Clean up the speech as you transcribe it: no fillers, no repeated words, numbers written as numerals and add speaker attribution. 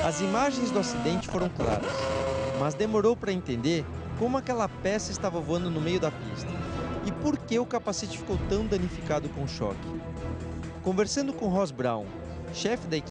Speaker 1: As imagens do acidente foram claras, mas demorou para entender como aquela peça estava voando no meio da pista e por que o capacete ficou tão danificado com o choque. Conversando com Ross Brown, chefe da equipe